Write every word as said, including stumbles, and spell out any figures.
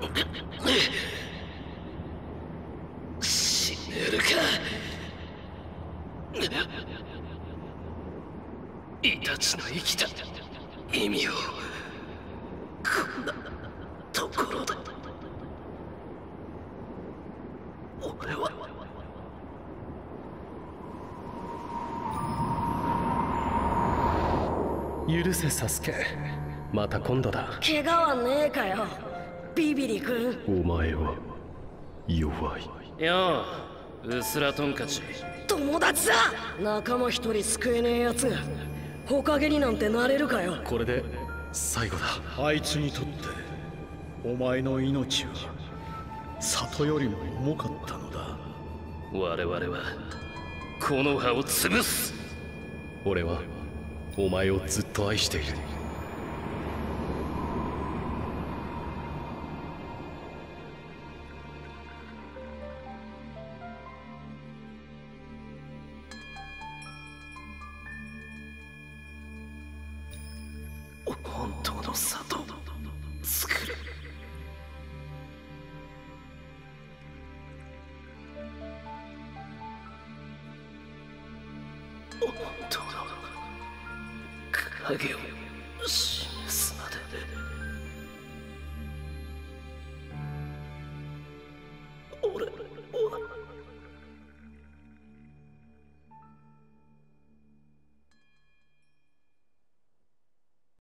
死ねるか。イタチの生きた意味をこんなところで。俺は許せサスケ、また今度だ。 怪我はねえかよビビリ君。 お前は弱い。 ようウスラトンカチ。 友達だ。仲間一人救えねえやつが火影になんてなれるかよ。 これで最後だ。 あいつにとってお前の命は里よりも重かったのだ。 我々はこの葉を潰す。 俺はお前をずっと愛している。 本当の里を作る。本当の影を